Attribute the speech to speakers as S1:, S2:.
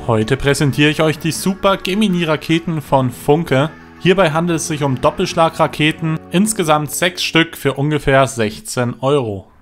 S1: Heute präsentiere ich euch die Super Gemini Raketen von Funke. Hierbei handelt es sich um Doppelschlagraketen, insgesamt 6 Stück für ungefähr 16 Euro.